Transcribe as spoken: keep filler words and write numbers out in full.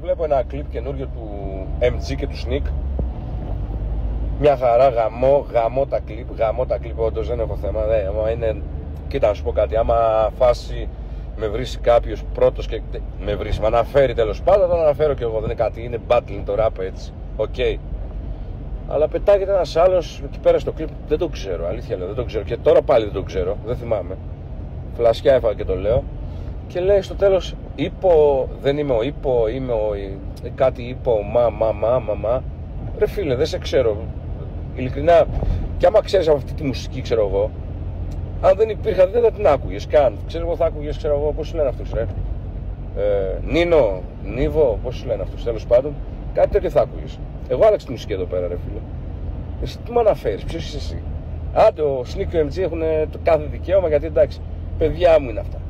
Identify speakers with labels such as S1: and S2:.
S1: βλέπω ένα κλιπ καινούριο του εμ τζι και του Sneak. Μια χαρά, γαμό, γαμό τα κλιπ, γαμό τα κλιπ, όντως δεν έχω θέμα. Δε, άμα είναι, κοίτα να σου πω κάτι, άμα φάση με βρει κάποιος πρώτος και με βρει, με αναφέρει τέλος πάντων, τον αναφέρω κι εγώ, δεν είναι κάτι, είναι battling το rap έτσι, οκ. Okay. Αλλά πετάγεται ένας άλλος εκεί πέρα στο κλιπ, δεν το ξέρω, αλήθεια λέω, δεν το ξέρω. Και τώρα πάλι δεν το ξέρω, δεν θυμάμαι. Φλασιά έφαγα και το λέω. Και λέει στο τέλος, ύπο, δεν είμαι ο ύπο, είμαι ο κάτι ύπο, μα, μα, μα, μα, μα. Ρε φίλε, δεν σε ξέρω. Ειλικρινά, κι άμα ξέρεις από αυτή τη μουσική, ξέρω εγώ, αν δεν υπήρχα, δεν θα την άκουγες καν. Ξέρω εγώ, θα άκουγες, ξέρω εγώ, πώς σου λένε αυτούς, ρε. Ε, Νίνο, Νίβο, πώς σου λένε αυτούς, τέλος πάντων. Κάτι τέτοιο θα άκουγες. Εγώ άλλαξα τη μουσική εδώ πέρα, ρε φίλε. Εσύ τι μου αναφέρεις, ποιος είσαι εσύ? Άντε, ο Sneak και ο εμ τζι έχουν το κάθε δικαίωμα, γιατί εντάξει, παιδιά μου είναι αυτά.